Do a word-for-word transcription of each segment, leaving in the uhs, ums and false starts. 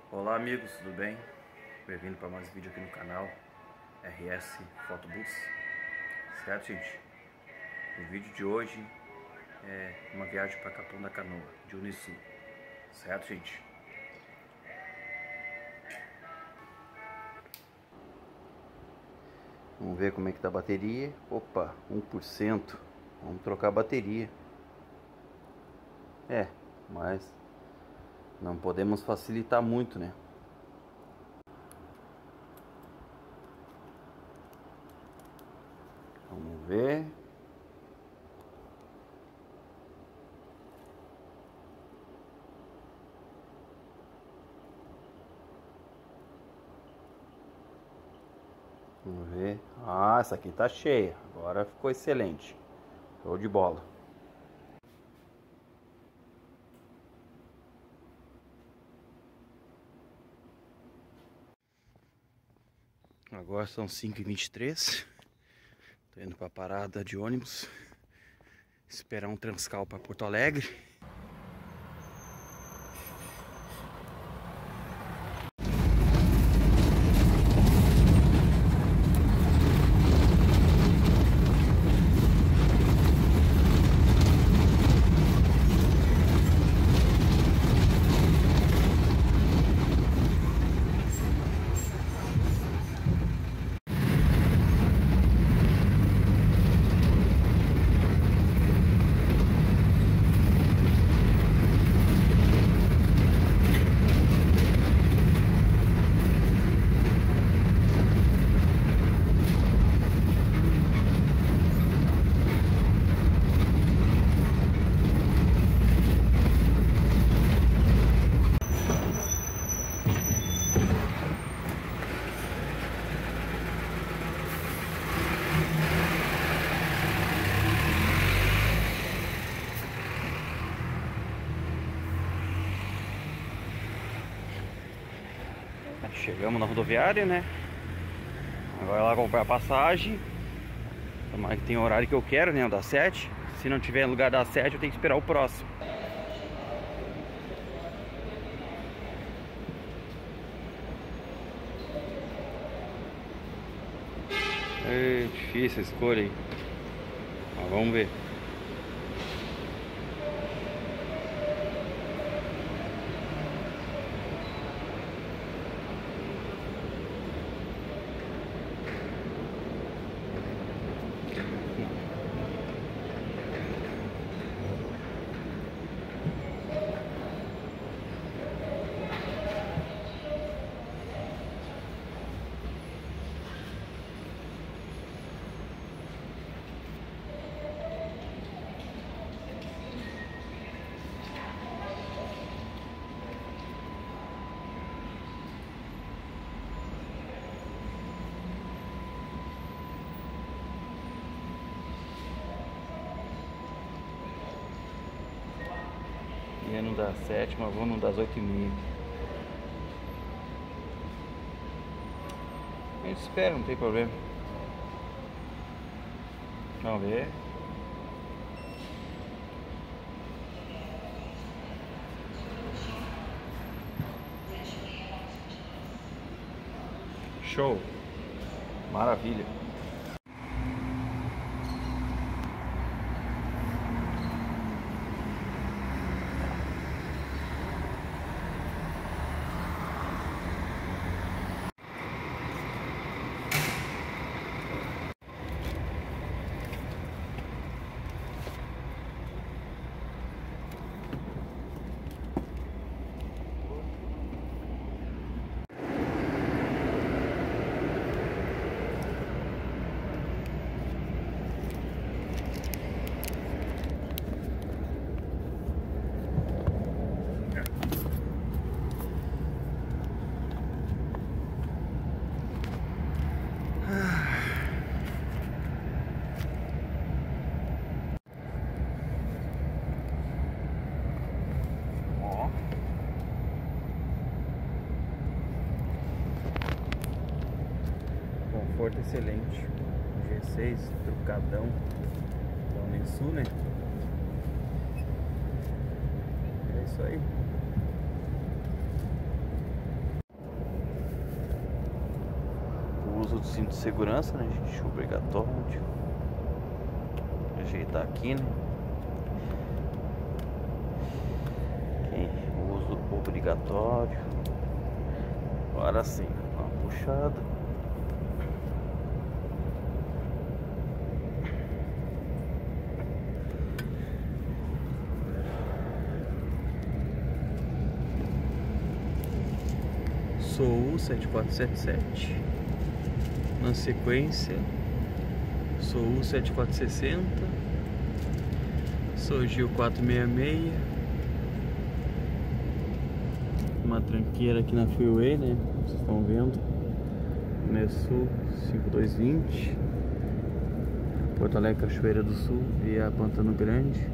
Olá amigos, tudo bem? Bem-vindo para mais um vídeo aqui no canal R S Photobus. Certo, gente? O vídeo de hoje é uma viagem para Capão da Canoa, de Unisul. Certo, gente? Vamos ver como é que tá a bateria. Opa, um por cento. Vamos trocar a bateria. É, mas não podemos facilitar muito, né? Vamos ver. Vamos ver. Ah, essa aqui tá cheia. Agora ficou excelente. Show de bola. Agora são cinco e vinte e três. Tô indo pra parada de ônibus. Esperar um Transcal para Porto Alegre. Chegamos na rodoviária, né? Agora lá comprar a passagem. Tomara que tem o horário que eu quero, né? O das sete. Se não tiver lugar das sete, eu tenho que esperar o próximo. É difícil a escolha aí. Mas vamos ver. Ia no das sete, mas vou no das oito e meia. A gente espera, não tem problema. Vamos ver. Show! Maravilha! Conforto excelente. G seis, trucadão da Unisul, né? É isso aí. uso do cinto de segurança, né, gente? Obrigatório. Ajeitar aqui, né? Aqui, uso obrigatório. Agora sim, uma puxada. Sou sete quatro sete sete. Na sequência, Sou sete quatro sessenta. Sou Gil quatro seis seis. Uma tranqueira aqui na freeway, né? Vocês estão vendo. Começou cinco dois vinte. Porto Alegre, Cachoeira do Sul, via Pantano Grande.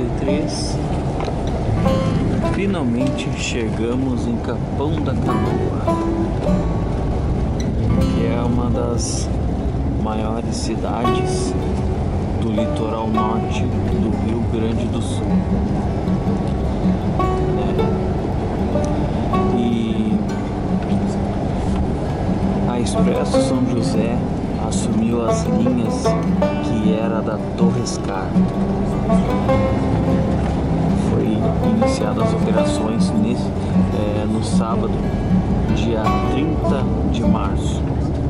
e três. Finalmente chegamos em Capão da Canoa, que é uma das maiores cidades do litoral norte do Rio Grande do Sul. É. E a Expresso São José assumiu as linhas que era da Torrescar. Foi iniciadas as operações nesse, é, no sábado, dia trinta de março.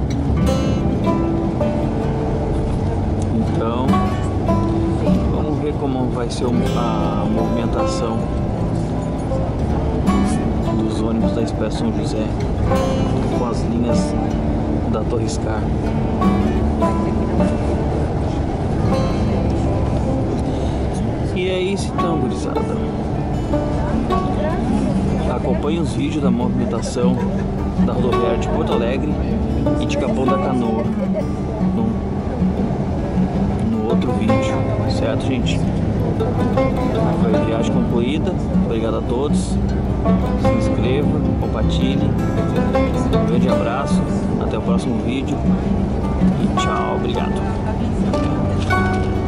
Então, vamos ver como vai ser a movimentação dos ônibus da Expresso São José com as linhas da Torrescar. E é isso então, gurizada. Acompanhe os vídeos da movimentação da rodoviária de Porto Alegre e de Capão da Canoa no, no outro vídeo, certo, gente? Foi a viagem concluída. Obrigado a todos. Se inscreva, compartilhe. Um grande abraço. Até o próximo vídeo. E tchau, obrigado.